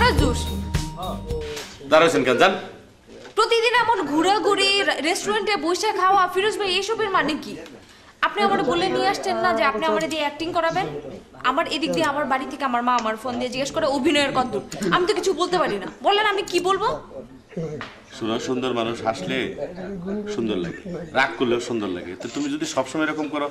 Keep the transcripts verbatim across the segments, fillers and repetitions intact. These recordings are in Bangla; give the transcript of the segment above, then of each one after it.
Fresh juice. দাঁড়াইছেন কেন জান? প্রতিদিন এমন ঘোরাঘুরি রেস্টুরেন্টে বসে খাওয়া, ফিরোজ ভাই এসবের মানে কি? আপনি আমার বলে নিয়ে আসছেন না যে আপনি আমার দিয়ে অ্যাক্টিং করাবেন? আমার এদিক দিয়ে আমার বাড়ি থেকে আমার মা আমার ফোন দিয়ে জিজ্ঞেস করে অভিনয়ের কদ্দূর। আমি তো কিছু বলতে পারি না, বলেন আমি কি বলবো? শোনো, সুন্দর মানুষ হাসলে সুন্দর লাগে, রাগ করলেও সুন্দর লাগে। তো তুমি যদি সবসময় এরকম করো,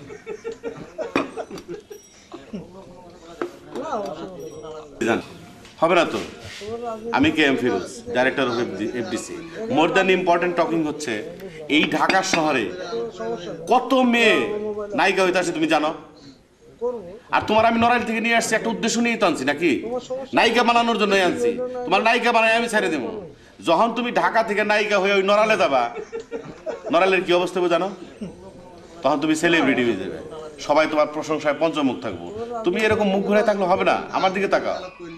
হবে না তো। আমি K M Firoz, director of FDC. More than important talking হচ্ছে এই ঢাকা শহরে কত মেয়ে নায়িকা হইতে আসে তুমি জানো? আর তোমার আমি নড়াইল থেকে নিয়ে আসছি একটা উদ্দেশ্য নিয়েই তো আনছি, নাকি নায়িকা বানানোর জন্যই আনছি। তোমার নায়িকা বানাই আমি ছেড়ে দেবো। যখন তুমি ঢাকা থেকে নায়িকা হয়ে ওই নড়ালে যাবা, নড়ালের কি অবস্থা হবে জানো? তখন তুমি সেলিব্রিটি হয়ে যাবে, সবাই তোমার প্রশংসায় পঞ্চমুখ থাকবো। তুমি এরকম মুখ ঘুরে থাকলে হবে না। আমার দিকে তাকাও।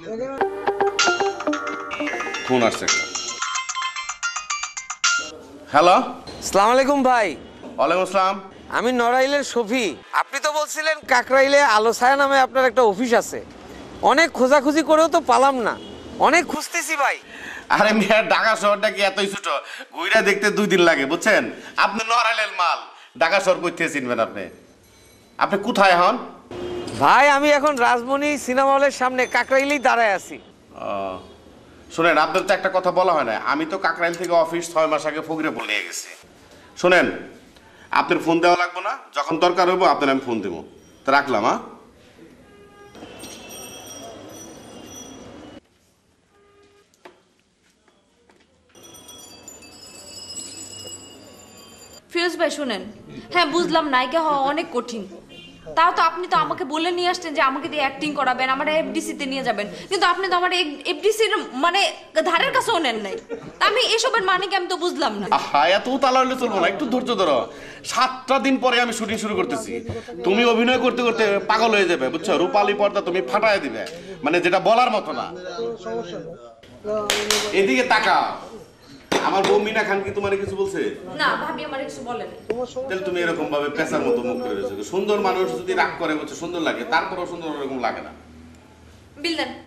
ফোন আসছে। হ্যালো, আসসালামু আলাইকুম ভাই। ওয়ালাইকুম আসসালাম। আমি নড়াইলের শফি। আপনি তো বলছিলেন কাকরাইলে আলো ছায়া নামে আপনার একটা অফিস আছে। অনেক খোঁজাখুঁজি করেও তো পালাম না, অনেক খুঁজতেছি ভাই। আরে মিয়া, ঢাকা শহরটা কি এতই ছোট? ঘুরে দেখতে দুই দিন লাগে, বুঝছেন? আপনি নড়াইলের মাল, ঢাকা শহর কইতে চিনবেন আপনি? আপনি কোথায় হন ভাই? আমি এখন রাজমণি সিনেমা হলের সামনে কাকরাইলেই দাঁড়ায় আছি। শোনেন, আপনার তো একটা কথা বলা হয় না। আমি তো কাকরাইল থেকে অফিস ছয় মাস আগে ফকিরে বলে গেছি। শোনেন, আপনার ফোন দেওয়া লাগবে না, যখন দরকার হইব আপনার আমি ফোন দেবো। তো রাখলাম। হ্যাঁ, ফিরোজ ভাই শুনেন, হ্যাঁ বুঝলাম নায়িকা হওয়া অনেক কঠিন, তাও তো আপনি তো আমাকে বলে নিয়ে আসছেন যে আমাকে দিয়ে অ্যাক্টিং করাবেন, আমার এফডিসিতে নিয়ে যাবেন, কিন্তু আপনি তো আমার এফডিসির মানে ধারের কাছেও নেন নাই। তা আমি এসবের মানে কি আমি তো বুঝলাম না। হ্যাঁ, এত তালা হইলে চলবো না, একটু ধৈর্য ধরো। সাতটা দিন পরে আমি শুটিং শুরু করতেছি। তুমি অভিনয় করতে করতে পাগল হয়ে যাবে, বুঝছো? রূপালী পর্দা তুমি ফাটায় দিবে, মানে যেটা বলার মতো না। এদিকে তাকাও। আমার বউ মিনা খান কি তোমার কিছু বলছে? না, ভাবি আমার কিছু বলেন। তাহলে তুমি এরকম ভাবে পেশার মতো মুখ করে রয়েছো। সুন্দর মানুষ যদি রাগ করে, বুঝছো, সুন্দর লাগে, তারপরেও সুন্দর এরকম লাগে না। বিল দেন।